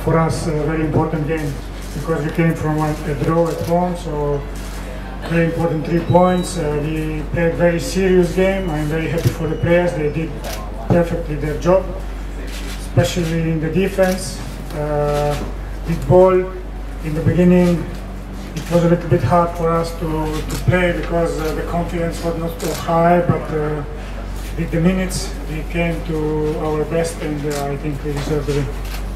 for us a very important game because we came from a draw at home, so very important 3 points. We played very serious game. I'm very happy for the players. They did perfectly their job, especially in the defense. With ball in the beginning, it was a little bit hard for us to play because the confidence was not so high, but with the minutes we came to our best and I think we deserve the win.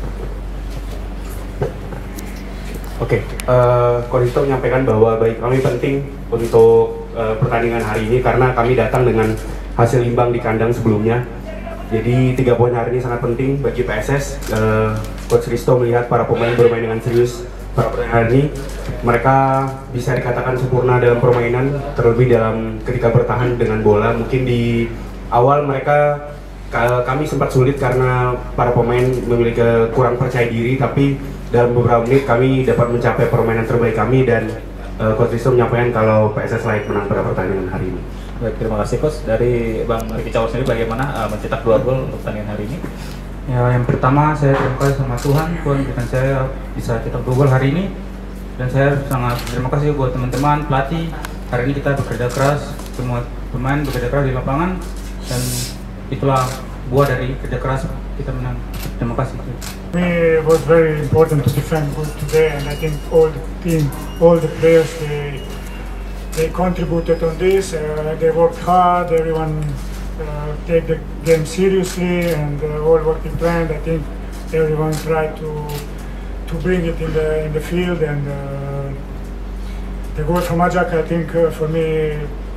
Oke, Coach Risto menyampaikan bahwa bagi kami penting untuk pertandingan hari ini karena kami datang dengan hasil imbang di kandang sebelumnya. Jadi 3 poin hari ini sangat penting bagi PSS. Coach Risto melihat para pemain bermain dengan serius pada pertandingan hari ini. Mereka bisa dikatakan sempurna dalam permainan, terlebih dalam ketika bertahan dengan bola. Mungkin di awal kami sempat sulit karena para pemain memiliki kurang percaya diri, tapi dalam beberapa menit kami dapat mencapai permainan terbaik kami dan Coach Risto menyampaikan kalau PSS layak menang pada pertandingan hari ini. Baik, terima kasih Coach. Dari Bang Ricky Cawas sendiri bagaimana mencetak 2 gol untuk pertandingan hari ini? Ya, yang pertama saya terima kasih sama Tuhan berikan saya bisa cetak 2 gol hari ini, dan saya sangat terima kasih buat teman-teman pelatih. Hari ini kita bekerja keras, semua pemain bekerja keras di lapangan, dan itulah buah dari kerja keras kita menang. Terima kasih. It was very important to defend good today, and I think all the team, all the players, they contributed on this. They worked hard. Everyone take the game seriously, and all what we planned. I think everyone tried to bring it in the field, and the goal from Ajak, I think for me,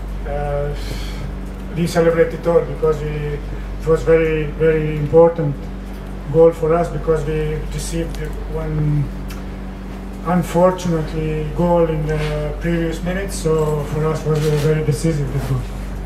we celebrated all because it was very very important goal for us because we received one unfortunately goal in the previous minutes, so for us was a very decisive goal.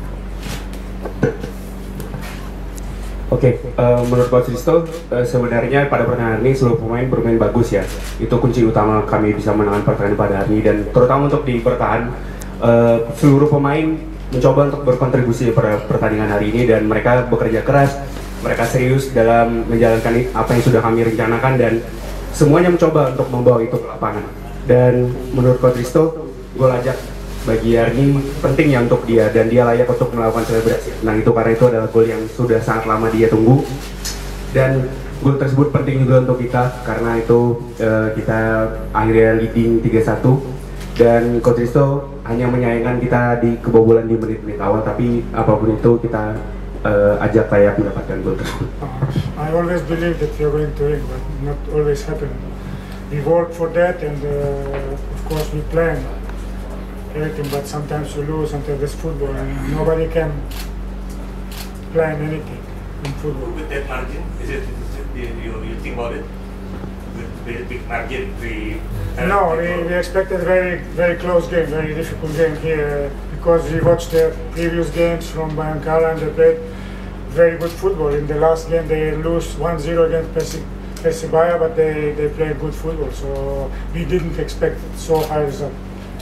Oke, menurut Coach Risto, sebenarnya pada pertandingan ini seluruh pemain bermain bagus ya. Itu kunci utama kami bisa menangkan pertandingan pada hari ini, dan terutama untuk di bertahan, seluruh pemain mencoba untuk berkontribusi pada pertandingan hari ini dan mereka bekerja keras, mereka serius dalam menjalankan apa yang sudah kami rencanakan dan semuanya mencoba untuk membawa itu ke lapangan. Dan menurut Coach Risto, gol Ajak bagi Yarni penting ya untuk dia dan dia layak untuk melakukan selebrasi. Nah itu karena itu adalah gol yang sudah sangat lama dia tunggu dan gol tersebut penting juga untuk kita karena itu kita akhirnya leading 3-1 dan Coach Risto hanya menyayangkan kita di kebobolan di menit-menit awal, tapi apapun itu kita Ajak layak mendapatkan gol tersebut. I always believe that we are going to win, but not always happen. We work for that, and of course we plan everything. But sometimes you lose, sometimes it's football, and nobody can plan anything in football. With that margin, you think about it? With big margin, No, we expected very very close game, very difficult game here because we watched the previous games from Bayankara and they played very good football. In the last game they lose 1-0 against Persibaya, but they played good football, so we didn't expect so high result.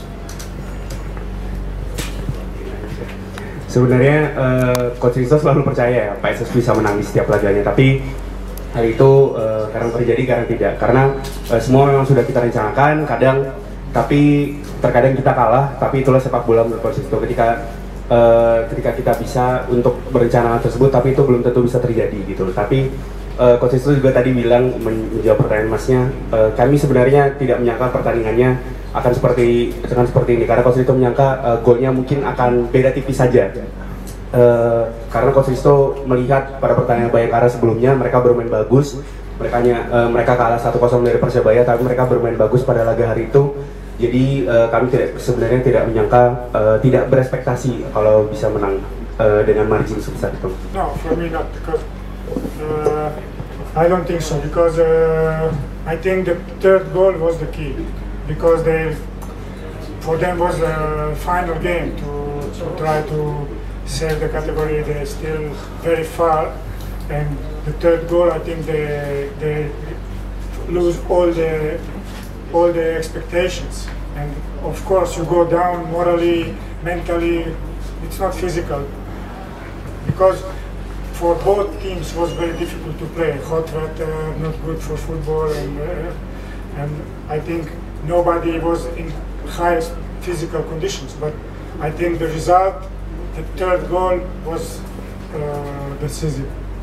Sebenarnya Coach Risto selalu percaya ya PSS bisa menang di setiap laganya, tapi hal itu kadang terjadi, kadang tidak. Karena semua memang sudah kita rencanakan, tapi terkadang kita kalah. Tapi itulah sepak bola menurut Coach Risto. Ketika kita bisa untuk berencana hal tersebut, tapi itu belum tentu bisa terjadi gitu. Tapi Coach Risto juga tadi bilang menjawab pertanyaan Masnya, kami sebenarnya tidak menyangka pertandingannya akan seperti ini. Karena Coach Risto menyangka golnya mungkin akan beda tipis saja. Karena Coach Risto melihat pada pertandingan Bayangkara sebelumnya mereka bermain bagus, mereka kalah 1-0 dari Persebaya, tapi mereka bermain bagus pada laga hari itu. Jadi kami sebenarnya tidak menyangka, tidak berespektasi kalau bisa menang dengan margin sebesar itu. No, for me not, because I don't think so, because I think the third goal was the key, because for them was the final game to try to save the category. They're still very far, and the third goal, I think they lose all the expectations, and of course you go down morally, mentally. It's not physical, because for both teams was very difficult to play. Hot weather, not good for football, and I think nobody was in highest physical conditions. But I think the result, the third goal, was decisive.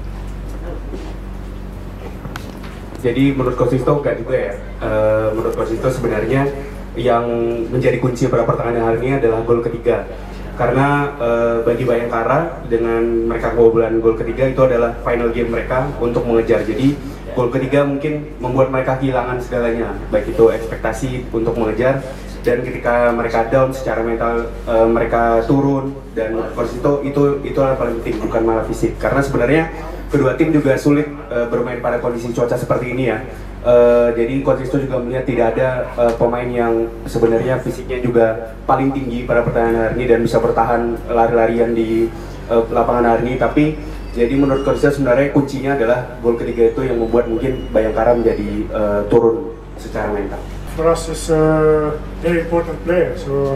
Jadi menurut Coach Sisto enggak juga ya. Menurut Coach Sisto sebenarnya yang menjadi kunci pada pertandingan hari ini adalah gol ketiga. Karena bagi Bayangkara dengan mereka kebobolan gol ketiga itu adalah final game mereka untuk mengejar. Jadi gol ketiga mungkin membuat mereka kehilangan segalanya, baik itu ekspektasi untuk mengejar, dan ketika mereka down secara mental mereka turun, dan Coach itu adalah paling penting, bukan malah fisik. Karena sebenarnya kedua tim juga sulit bermain pada kondisi cuaca seperti ini ya. Jadi Coach Sisto juga melihat tidak ada pemain yang sebenarnya fisiknya juga paling tinggi pada pertandingan hari ini dan bisa bertahan lari-larian di lapangan hari ini. Tapi jadi menurut Coach Sisto sebenarnya kuncinya adalah gol ketiga itu yang membuat mungkin Bayangkara menjadi turun secara mental. For us, it's a very important player. So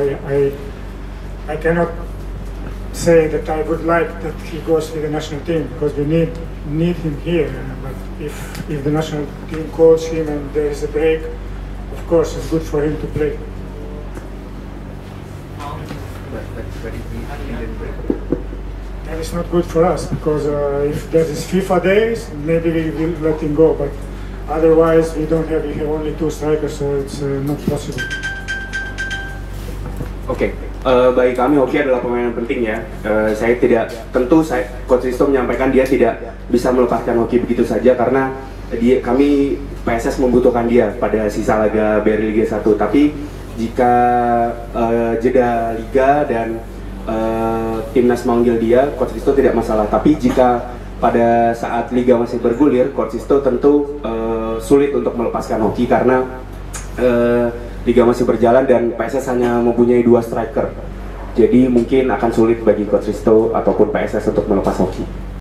I cannot say that I would like that he goes to the national team because we need him here. But if the national team calls him and there is a break, of course it's good for him to play. And it's not good for us because if there is FIFA days, maybe we will let him go. But otherwise, we have only 2 strikers, so it's not possible. Oke. Bagi kami Hoki adalah pemain yang penting ya. Coach Sisto menyampaikan dia tidak bisa melepaskan Hoki begitu saja karena kami PSS membutuhkan dia pada sisa laga BRI Liga 1. Tapi jika jeda liga dan timnas memanggil dia, Coach Sisto tidak masalah. Tapi jika pada saat liga masih bergulir, Coach Sisto tentu sulit untuk melepaskan Hoki karena liga masih berjalan dan PSS hanya mempunyai 2 striker. Jadi mungkin akan sulit bagi Coach Sisto ataupun PSS untuk melepas Hoki.